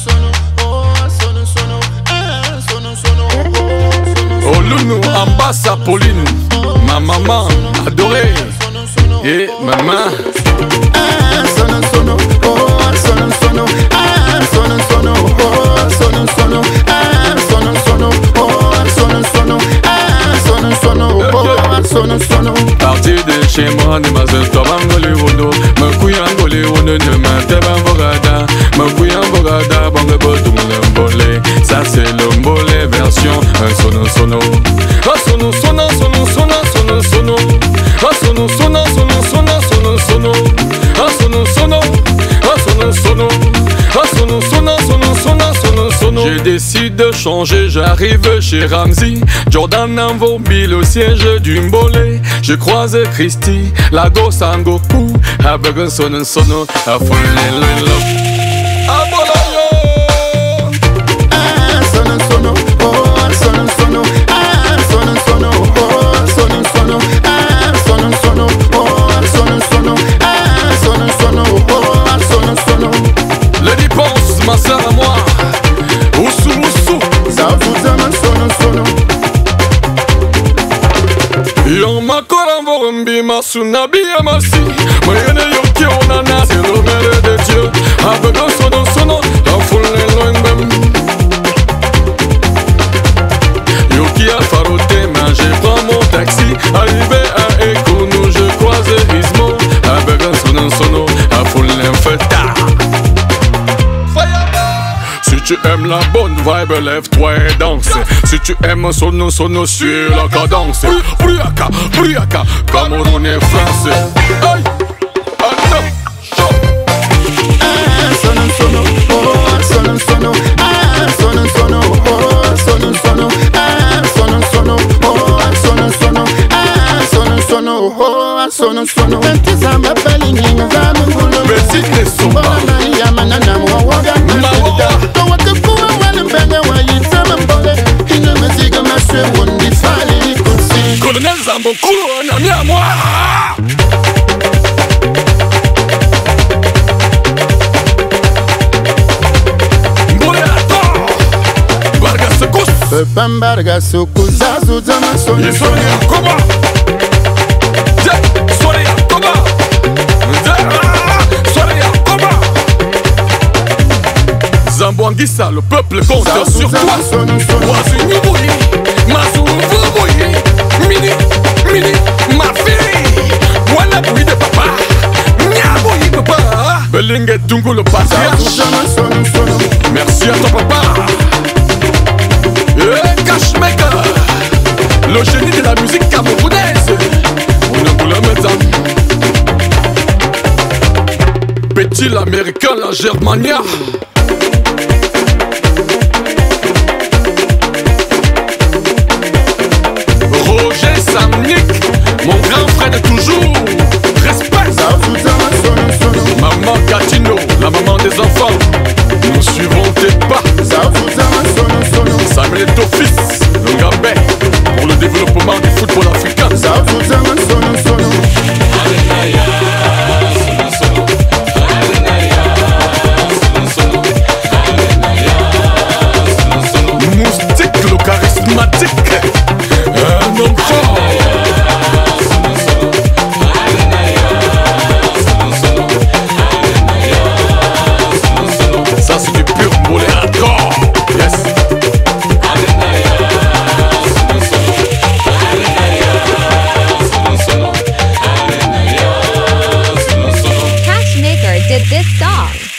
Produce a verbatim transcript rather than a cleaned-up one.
Oh Lounou, Ambassa Pauline, ma maman adorée. Et maman. Sono sono, oh sono sono, ah sono sono, oh sono sono, ah sono sono, oh sono sono, ah sono sono, oh sono sono. Parti de chez moi, ne m'as pas bangolé wono, me couillangolé wono, ne m'as pas bangolada, me couillangolada, bangabo tout le mbolé. Ça c'est le mbolé version sono sono. Ah sono sono sono sono sono sono. Ah sono sono sono sono sono sono. Ah sono sono. Ah sono sono. Ah sono sono sono sono sono sono. J'ai décidé de changer, j'arrive chez Ramsey. Jordan envoie le siège du mbolé. Je croise Christy, la gosse en Goku. A begun sono sono, a folle lolo. A bolayo. Ah sono sono, oh sono sono, ah sono sono, oh sono sono, ah sono sono, oh sono sono, ah sono sono, oh sono sono. Les dépenses, ma sœur à moi. Oussou oussou. Ça vous aime sono sono. Yon makora vorumbi masunabi amasi. Mayene yoki onana, c'est le maire de Dieu. Avec un sono sono, un foule loin même. Yoki a faroté, mais je prends mon taxi. Arrivé à Ekonou, je croise Ismo. Avec un sono sono, un foule feta. Si tu aimes la bonne vibe, lève-toi et danse. Si tu aimes sono sono, suis la cadence. Briaka, briaka, Cameroun et France. Aïe, attends, chaud. Ah sono sono, oh sono sono, ah sono sono, oh sono sono, ah sono sono, oh sono sono, ah sono sono, oh sono sono. Tentiza mapeli ninga zamu ngulu. Besi ne soba. Bana ya manana mwawaga mwawaga. Tawaka kuwa wana mbenge wa yitama mbole. Ina maziga maswe wundi fali kusi. Colonel Zambo Koulo, un ami à moi. Pambarga sukuza zuzama sono sono. Sonia Koba. Sonia Koba. Sonia Koba. Zambo Anguissa, le peuple compte sur toi. Wasu Nyuboyi, Masu Vuboyi, Mini, Mini, ma fille. Voilà bruit de papa. Nyaboyi papa. Belingue Dungu le patriarche. Merci à ton papa. Eh, Cashmaker, le génie de la musique camerounaise. On a voulu mettre ça. Petit l'américain, la Germania. Roger Samnik, mon grand frère de toujours. Respect. Maman Catino, la maman des enfants. Nous suivons tes pas. Samuel Tofis, le Gambais, pour le développement du football africain. Moustique, le charismatique, un homme fort. Ça c'est du pur mbolé hardcore. Yes. Cashmaker did this song.